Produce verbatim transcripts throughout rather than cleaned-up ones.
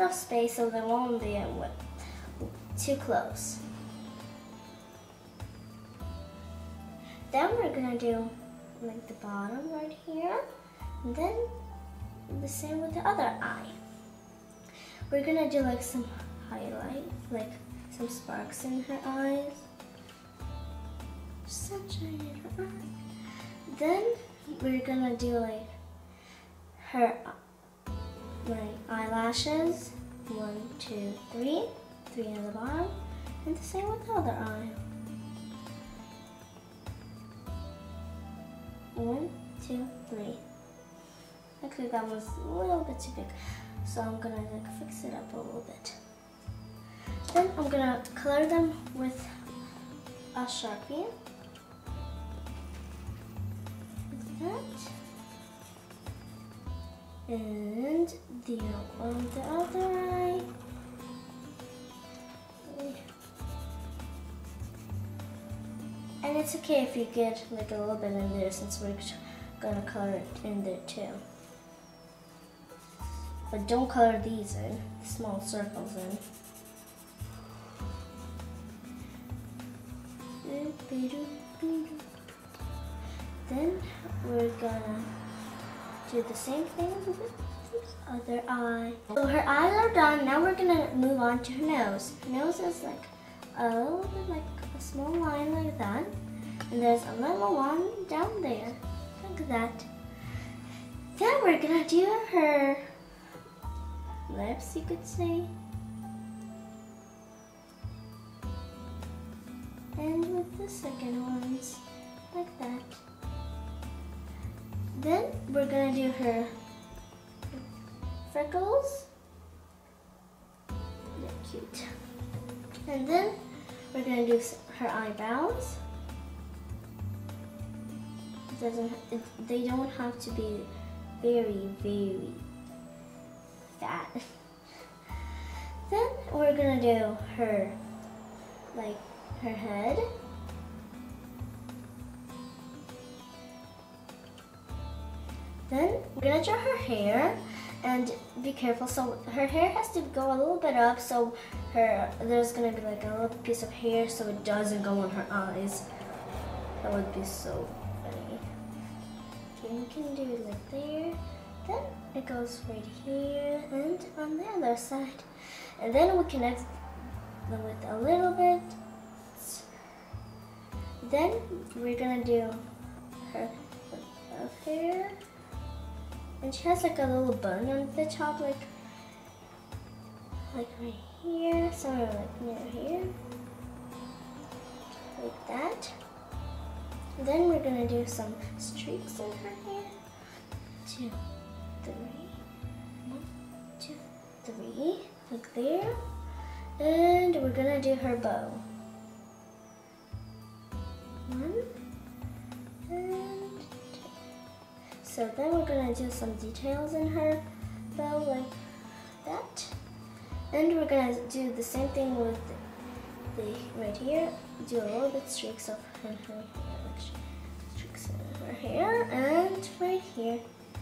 little space so they won't be too close. Then we're gonna do like the bottom right here, and then the same with the other eye. We're gonna do like some highlight, like some sparks in her eyes. Sunshine in her eye. Then we're gonna do like her like eyelashes. One, two, three. Three on the bottom. And the same with the other eye. One, two, three. Actually that was a little bit too big. So I'm gonna like fix it up a little bit. Then I'm gonna color them with a Sharpie. Like that. And the on the other eye. And it's okay if you get like a little bit in there since we're gonna color it in there too. But don't color these in, small circles in. Then we're gonna do the same thing with the other eye. So her eyes are done, now we're gonna move on to her nose. Her nose is like a little bit like a small line like that. And there's a little one down there, like that. Then we're gonna do her lips, you could say. And with the second ones, like that. Then we're gonna do her freckles. They're cute. And then we're gonna do her eyebrows. It doesn't, it, they don't have to be very, very fat. Then we're gonna do her, like her head. Then we're gonna draw her hair, and be careful. So her hair has to go a little bit up, so her there's gonna be like a little piece of hair, so it doesn't go on her eyes. That would be so funny. Okay, we can do it like there. Then it goes right here and on the other side, and then we connect them with a little bit. Then we're gonna do her of hair. And she has like a little bun on the top, like, like right here, somewhere like near here, like that. And then we're gonna do some streaks in her hair. Two, three, one, two, three, like there. And we're gonna do her bow. One, and so then we're gonna do some details in her bow like that. And we're gonna do the same thing with the, the right here. Do a little bit streaks of her, her hair, like streaks in her hair, and right here.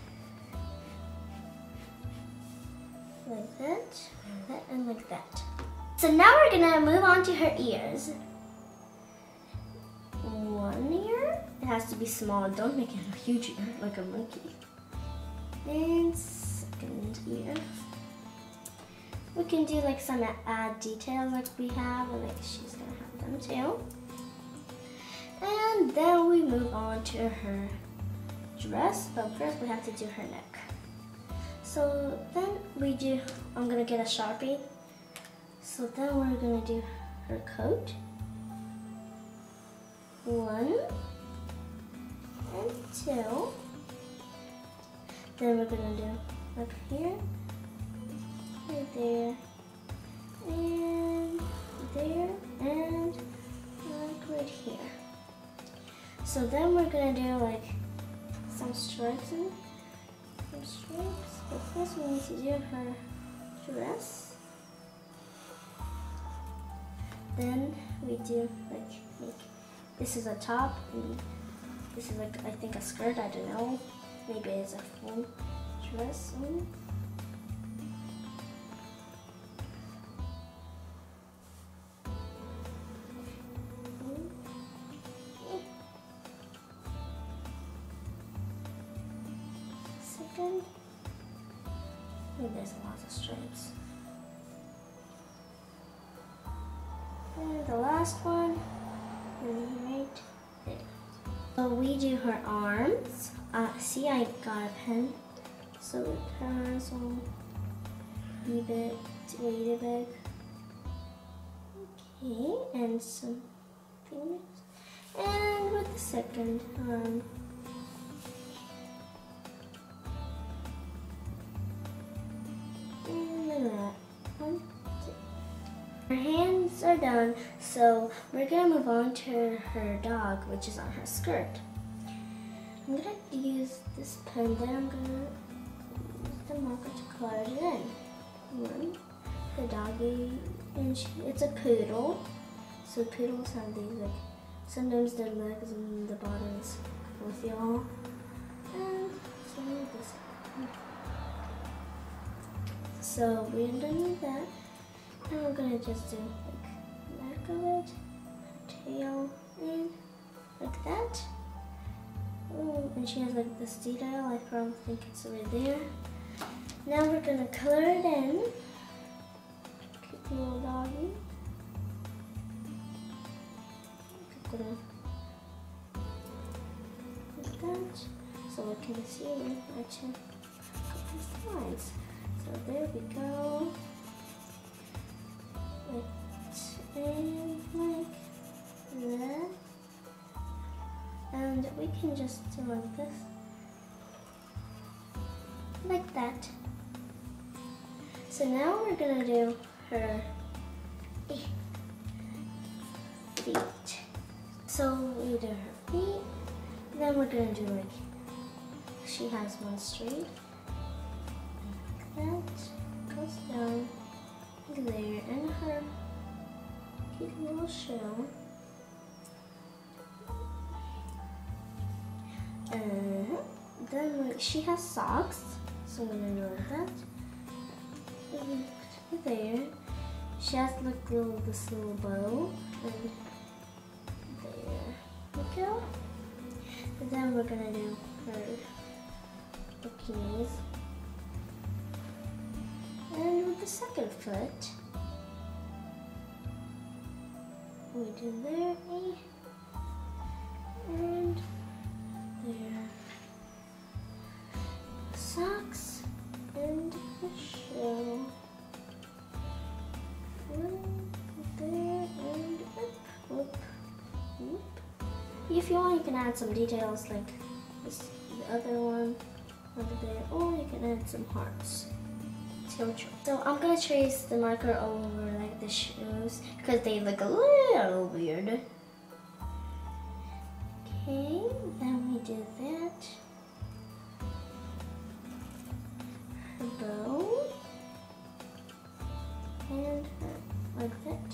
Like that, like that, and like that. So now we're gonna move on to her ears. One ear. It has to be small. Don't make it a huge ear like a monkey. And second ear. We can do like some add details like we have, and like she's gonna have them too. And then we move on to her dress, but first we have to do her neck. So then we do, I'm gonna get a Sharpie. So then we're gonna do her coat. One and two. Then we're gonna do like here, right there, and there, and like right here. So then we're gonna do like some stripes and some stripes. But first we need to do her dress. Then we do like make. This is a top, and this is like, I think, a skirt, I don't know. Maybe it's a full dress. second. Oh, there's lots of stripes. And the last one, right there. So we do her arms. Uh, see, I got a pen. So her arms will be a bit, wait a bit. Okay, and some fingers. And with the second arm. And then that. One, two. Her hands are done, so we're gonna move on to her dog, which is on her skirt. I'm gonna use this pen, then I'm gonna use the marker to color it in. One, the doggy, and she, it's a poodle. So poodles have these, like, sometimes their legs and the bottoms with y'all. And so this. So we're done with that. Now we're gonna just do like back of it, tail, and like that. Oh, and she has like this detail. I probably think it's right there. Now we're gonna color it in. Cute little doggy. I'm gonna like that, so we can see actually a couple lines. So there we go. Like, and like that. And we can just do like this. Like that. So now we're gonna do her feet. So we do her feet. Then we're gonna do like, she has one straight. Like that. Goes down. There, and her cute little shell. And then she has socks, so I'm gonna do like that. And there, she has like little this little bow, and there we go. And then we're gonna do her bikinis. And with the second foot, we do there, and there. Socks and the shell. And there and up, whoop, whoop. If you want, you can add some details like this, the other one over there, or you can add some hearts. So I'm gonna trace the marker over like the shoes because they look a little weird. Okay, then we do that. Her bow and her, like that.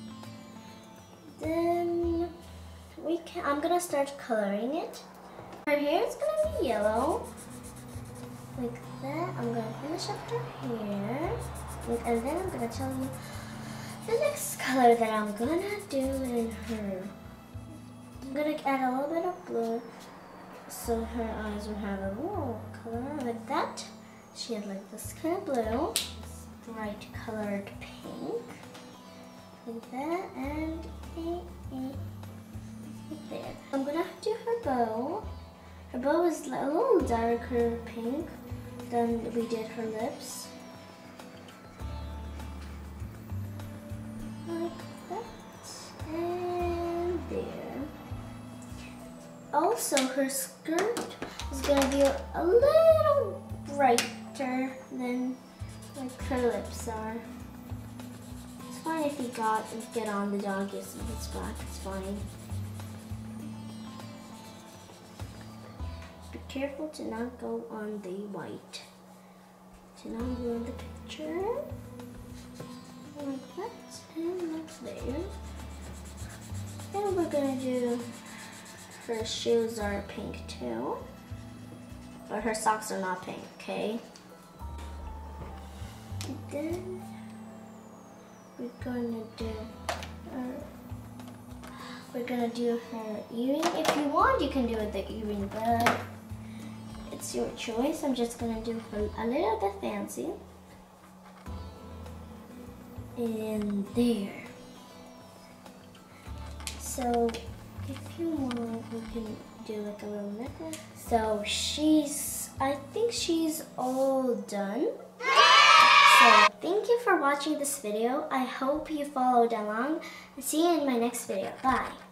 Then we can. I'm gonna start coloring it. Her hair is gonna be yellow. Like that. I'm gonna finish up her hair, and then I'm gonna tell you the next color that I'm gonna do in her. I'm gonna add a little bit of blue, so her eyes will have a little color like that. She had like this kind of blue, this bright colored pink, like that, and a, a, right there. I'm gonna do her bow. Her bow is a little darker pink. Then we did her lips. Like that. And there. Also, her skirt is going to be a little brighter than like her lips are. It's fine if you got get on the doggies and it's black, it's fine. Be careful to not go on the white. To not ruin the picture. Like that, and like there. And we're gonna do, her shoes are pink too. But her socks are not pink, okay? And then we're gonna do her, we're gonna do her earring. If you want, you can do it the earring, but it's your choice. I'm just gonna do a little bit fancy. And there. So if you want, we can do like a little necklace. So she's, I think she's all done. So thank you for watching this video. I hope you followed along. See you in my next video. Bye.